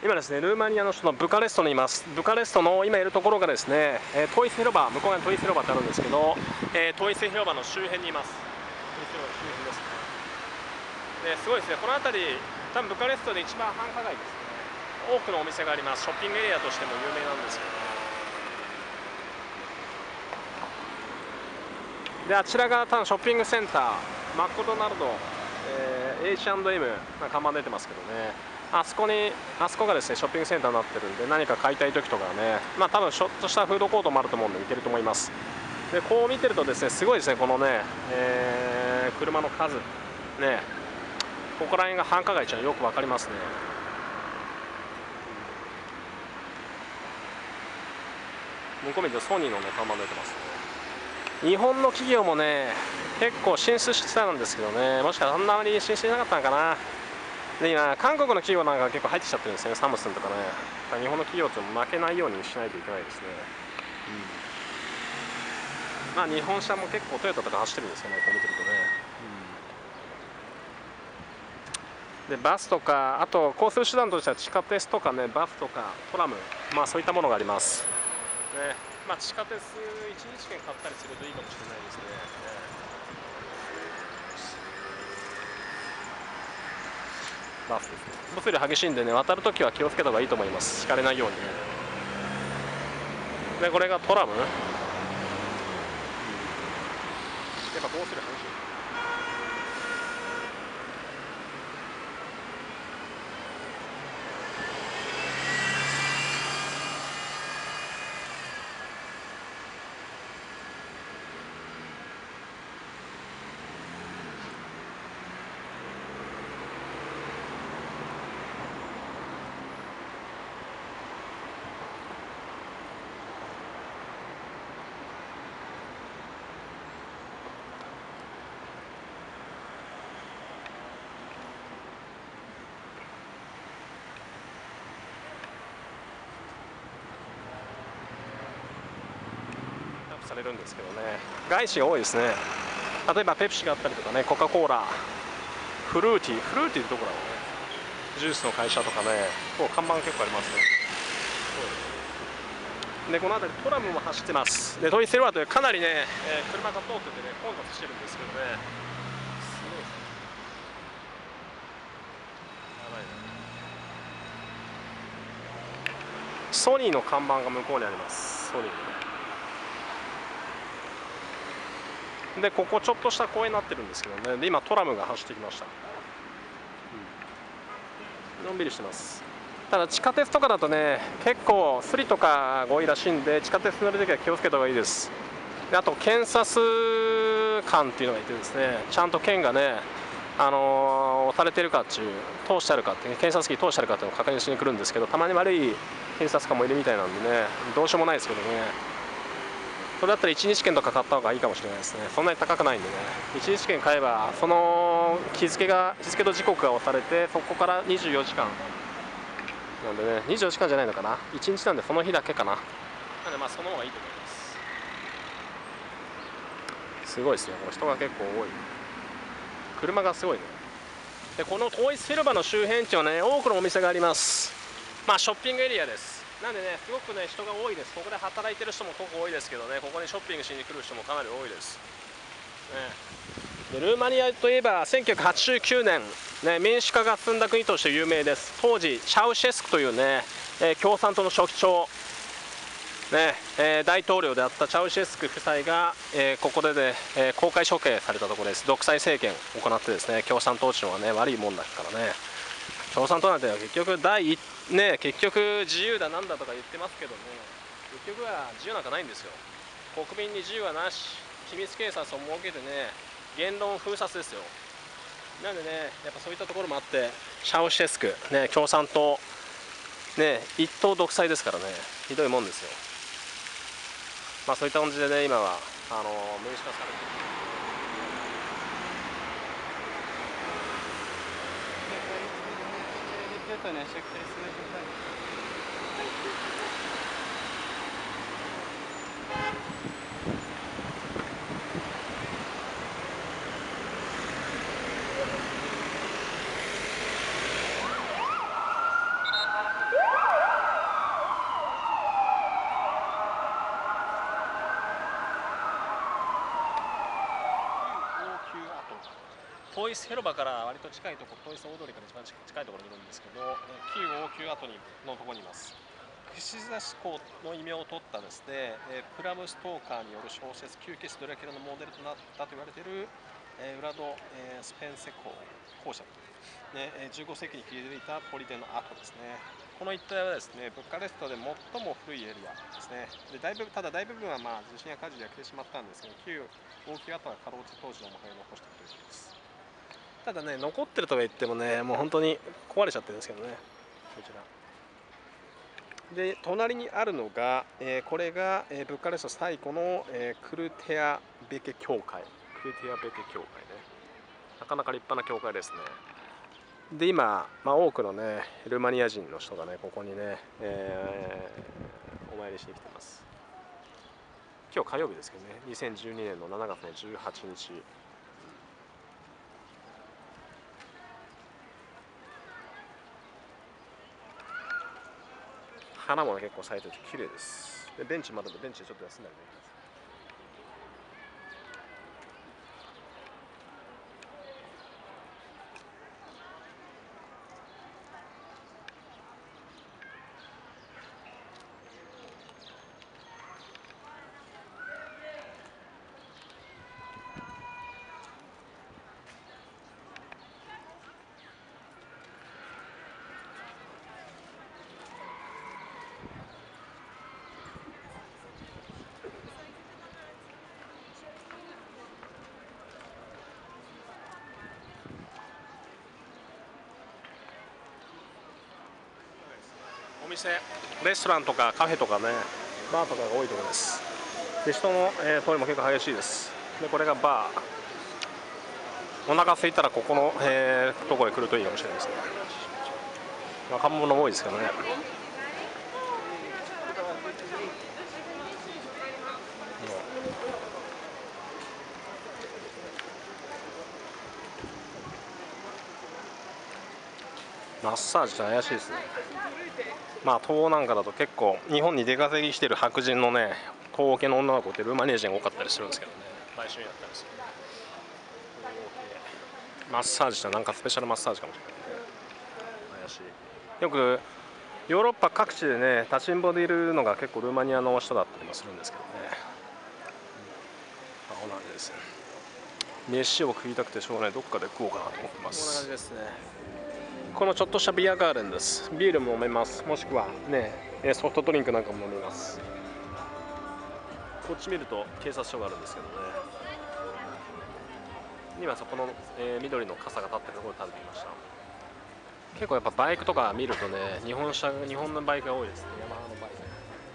今ですね、ルーマニアの首都のブカレストにいます。ブカレストの今いるところがですね、トイス広場、向こう側にトイス広場ってあるんですけど、トイス広場の周辺にいます。トイス広場の周辺ですね。すごいですね、この辺り、多分ブカレストで一番繁華街ですね。多くのお店があります。ショッピングエリアとしても有名なんですけど、であちらが多分ショッピングセンター、マクドナルド、H&M が看板出てますけどね、あそこがですねショッピングセンターになってるんで、何か買いたい時とかはね、多分ちょっとしたフードコートもあると思うんで行けると思います。でこう見てるとですね、すごいですね、このね、車の数ね、ここら辺が繁華街っていうのはよく分かりますね。向こう見るとソニーのね看板出てますね。日本の企業もね結構進出してたんですけどね、もしかしたらあんまり進出しなかったのかな。で今韓国の企業なんか結構入ってきちゃってるんですね、サムスンとかね。日本の企業って負けないようにしないといけないですね。日本車も結構トヨタとか走ってるんですよね、こう見てるとね。でバスとか、あと交通手段としては地下鉄とかね、バスとかトラム、そういったものがありますね。地下鉄1日券買ったりするといいかもしれないですね。バスですね。物理激しいんでね、渡るときは気をつけた方がいいと思います。引かれないようにね。でこれがトラム、やっぱ交通量激しい。されるんですけどね、外資が多いですね。例えばペプシがあったりとかね、コカ・コーラ、フルーティーってところだね、ジュースの会社とかね、こう看板結構ありますね。でこの辺りトラムも走ってます。でトイセルワーというかなりね、車が通っててね混雑してるんですけどね、すごいですね。やばいね。ソニーの看板が向こうにあります。ソニーでここちょっとした公園になってるんですけどね、で今トラムが走ってきました。のんびりしてます。ただ地下鉄とかだとね結構スリとかが多いらしいんで、地下鉄乗るときは気をつけた方がいいです。であと検察官っていうのがいてですね、ちゃんと剣がね押されてるかっていう、通してあるかって、検察機通してあるかっていうのを確認しに来るんですけど、たまに悪い検察官もいるみたいなんでね、どうしようもないですけどね、それだったら1日券とか買った方がいいかもしれないですね。そんなに高くないんでね、1日券買えばその日付と時刻が押されて、そこから24時間なんでね、24時間じゃないのかな、1日なんでその日だけかな。なんでその方がいいと思います。すごいですね、この人が結構多い、車がすごいね。でこの統一広場の周辺地はね多くのお店があります。ショッピングエリアです。なんでねすごくね人が多いです。ここで働いてる人も結構多いですけどね、ここにショッピングしに来る人もかなり多いです、でルーマニアといえば1989年、民主化が進んだ国として有名です。当時チャウシェスクというね、共産党の書記長大統領であったチャウシェスク夫妻が、ここで、公開処刑されたところです。独裁政権を行ってですね、共産党っていうのはね悪いもんだからね、共産党なんて結局結局自由だなんだとか言ってますけどね、結局は自由なんかないんですよ。国民に自由はなし、秘密警察を設けてね言論封殺ですよ。なんでねやっぱそういったところもあって、チャウシェスク、共産党一党独裁ですからね、ひどいもんですよ。そういった感じでね今は民主化されている。 統一広場から割と近いところ、統一大通りから一番近いところにいるんですけど、959後のところにいます。串刺し港の異名を取ったですね、プラム・ストーカーによる小説「吸血ドラキュラ」のモデルとなったと言われている、ウラド・スペンセ公爵、ね、15世紀に築いた砦の跡ですね。この一帯はですね、ブカレストで最も古いエリアですね。でただ大部分は地震や火事で焼けてしまったんですけど、旧大きい跡はかろうじて当時の面影を残しているということです。ただね、残ってるとは言ってもね、もう本当に壊れちゃってるんですけどね、こちら。で隣にあるのが、これが、ブカレスト最古の、クルテアベケ教会。クルテアベケ教会ね。なかなか立派な教会ですね。で今、多くのねルーマニア人の人がねここにね、お参りしてきてます。今日火曜日ですけどね、2012年の7月の18日。花も、ね、結構咲いてて綺麗です。でベンチまだでベンチでちょっと休んだりできます。お店、レストランとかカフェとかね、バーとかが多いところです。で人の、通りも結構激しいです。でこれがバー。お腹空いたらここの、ところへ来るといいかもしれないですね。若者も多いですけどね。マッサージって怪しいですね。東欧なんかだと結構日本に出稼ぎしてる白人のね東欧系の女の子ってルーマニア人が多かったりするんですけどね、売春やったりする。マッサージってなんかスペシャルマッサージかもしれないね。怪しい。よくヨーロッパ各地でね立ちんぼでいるのが結構ルーマニアの人だったりもするんですけどね。そうなんです。飯を食いたくてしょうがない、どっかで食おうかなと思ってます。こんな感じですね。このちょっとしたビアガーデンです。ビールも飲めます。もしくはねソフトドリンクなんかも飲めます。こっち見ると警察署があるんですけどね。今そこの、緑の傘が立ってるところに立ってきました。結構やっぱバイクとか見るとね日本のバイクが多いですね。ヤマハのバイク、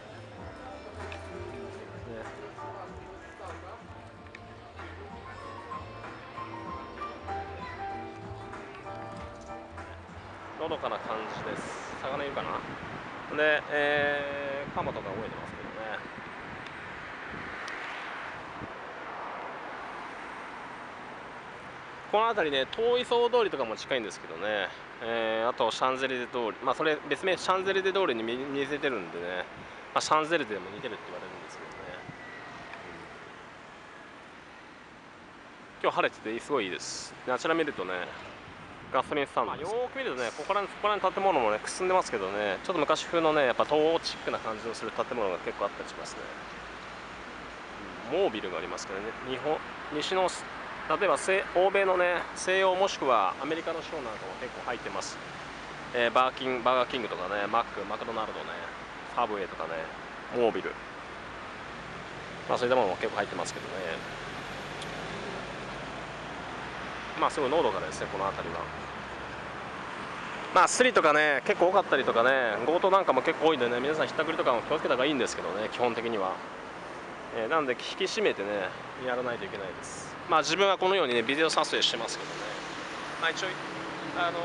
のどかな感じです。魚いるかな。で、カモとか動いてますけどね。この辺りね遠い総通りとかも近いんですけどね、あとシャンゼリゼ通り、それ別名シャンゼリゼ通りに似せてるんでね、シャンゼリゼでも似てるって言われるんですけどね、今日晴れててすごいいいです。であちら見るとねガソリンスタンド、よーく見るとねここら辺の建物もねくすんでますけどね、ちょっと昔風のねやっぱ東欧チックな感じのする建物が結構あったりしますね。モービルがありますけどね、西の例えば欧米のね西洋もしくはアメリカのショーなんかも結構入ってます。バーガーキングとかねマクドナルドねファブウェイとかねモービル、そういったものも結構入ってますけどね、すごいのどかですねこの辺りは。スリとかね結構多かったりとかね強盗なんかも結構多いんでね、皆さんひったくりとかも気をつけた方がいいんですけどね基本的には。なので引き締めてねやらないといけないです。自分はこのようにねビデオ撮影してますけどね、一応自分危ない目に遭って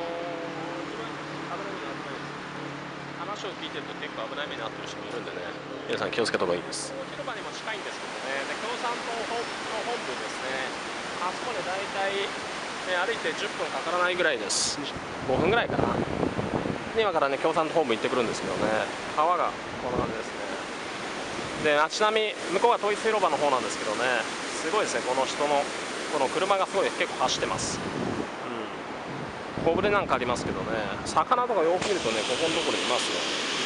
ないです。話を聞いてると結構危ない目に遭ってる人もいるんでね、皆さん気をつけた方がいいです。広場にも近いんですけどね、で共産党の本部ですね、あそこで大体、歩いて10分かからないぐらいです。5分ぐらいかな。今からね共産党本部行ってくるんですけどね、川がこんな感じですね。でちなみに向こうは統一広場の方なんですけどね、すごいですね、この車がすごい結構走ってます。 小舟なんかありますけどね、魚とかよく見るとね、ここのところいますよ。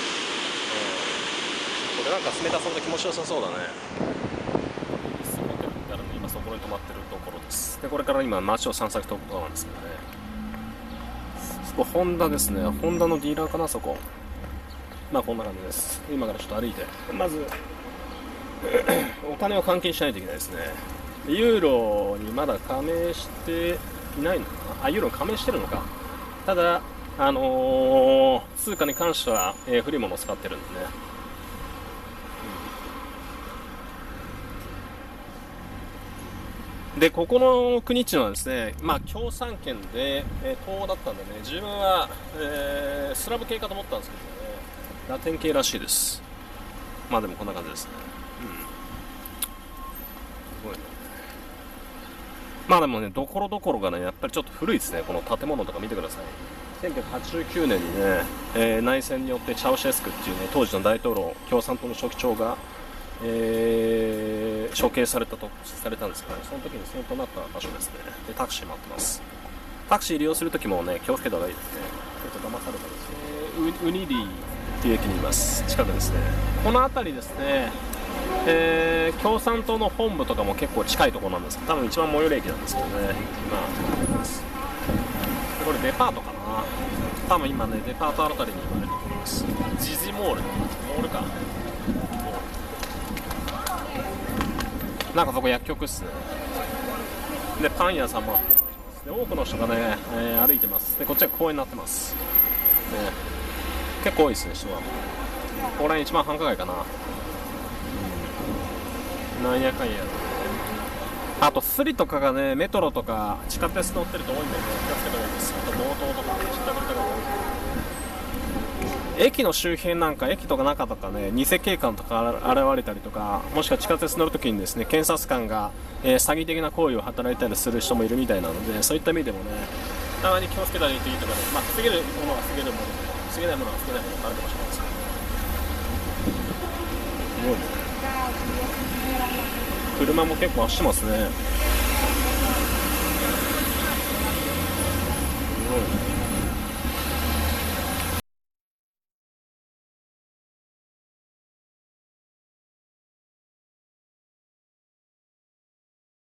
これなんか冷たそうで気持ちよさそうだね。スモーテルってあるんで、今そこに止まってるところです。でこれから今街を散策ということなんですけどね、そこホンダですね。ホンダのディーラーかな、そこ。まあこんな感じです。今からちょっと歩いて、まずお金を換金しないといけないですね。ユーロにまだ加盟していないのかな。ユーロに加盟してるのか。ただ通貨に関しては、古いものを使ってるんでね。でここの国っていうのはですね、まあ共産圏で、東欧だったんでね、自分は、スラブ系かと思ったんですけどね、ラテン系らしいです。まあでもこんな感じですね。すごいね。まあでもね、どころどころがね、やっぱりちょっと古いですね。この建物とか見てください。1989年にね、内戦によってチャウシェスクっていうね、当時の大統領、共産党の書記長が、処刑されたんですけど、ね、その時に戦闘になった場所ですね。でタクシー待ってます。タクシー利用する時もね、気をつけた方がいいですね。ちょっと騙されたですね。ウニディっていう駅にいます。近くですね。この辺りですね、共産党の本部とかも結構近いところなんですけど、多分一番最寄り駅なんですけどね。今これデパートかな。多分今ね、デパートあたりにいると思います。ジジモールか。なんかそこ薬局っすね。でパン屋さんもあって、で多くの人がね、歩いてます。でこっちは公園になってます。で結構多いですね、人は。ここら辺一番繁華街かな。なんやかんや。あとスリとかがね、メトロとか地下鉄乗ってると多いんでね、気をつけた方がいいです。あと強盗とかね、知ったくれた方が多い。駅の周辺なんか、駅とか中とかね、偽警官とか現れたりとか、もしくは地下鉄乗るときにですね、検察官が、詐欺的な行為を働いたりする人もいるみたいなので、そういった意味でもね、たまに気をつけたらいいとかね、まあ防げるものは防げるもの、防げないものは防げないものがあるかもしれないですけど、すごいね。車も結構走ってますね。すごいね。